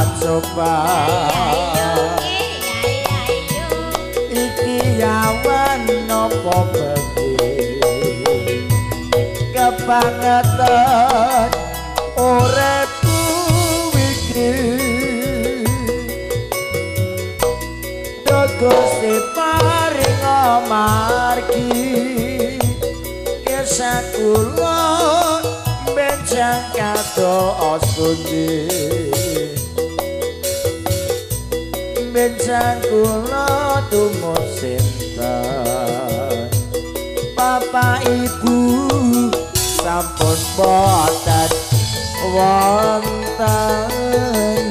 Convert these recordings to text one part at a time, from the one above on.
pacoban iki yawan nopo bengi kebangetan uripku iki Gusti paring amargi kisah kula benjang kados pundi benjang kula tumut sinten Bapak Ibu sampun boten wonten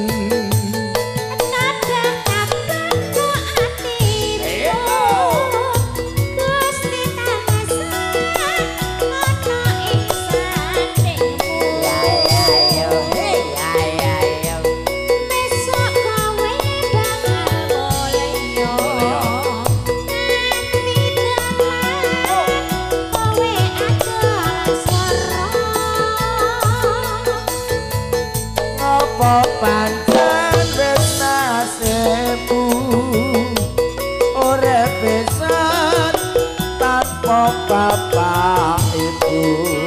pancen wis nasibku urip pisan tanpa bapak ibu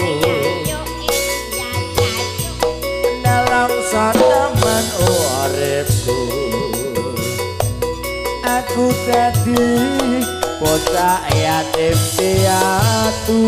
dalam temen uripku aku dadi bocah yatim piatu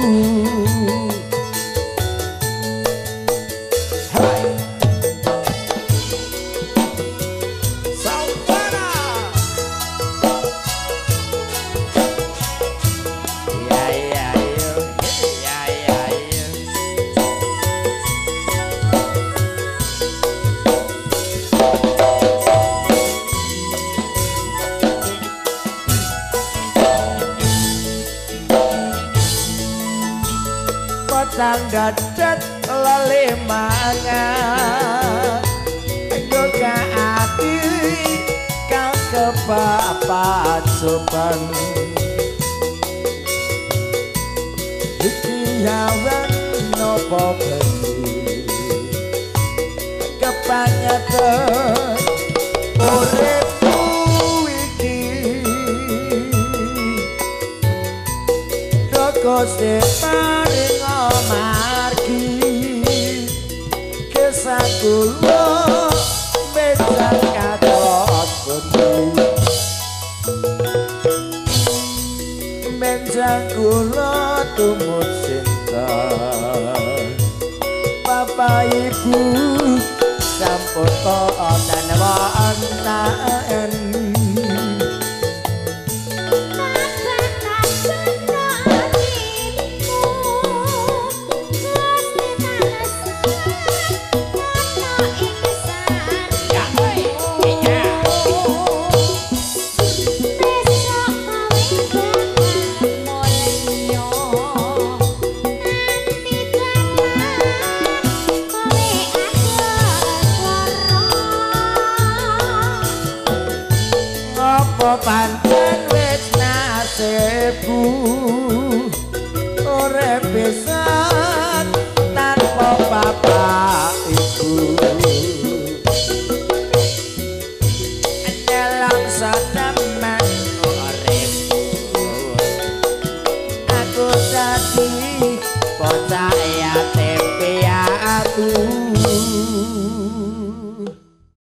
Dadet lali mangan juga ati kang kepapat sopan iki yawan nopo bengi kebangetan uripku iki Gusti paring amargi kisah kula benjang kados pundi benjang kula tumut sinten Bapak Ibu sampun boten wonten pancen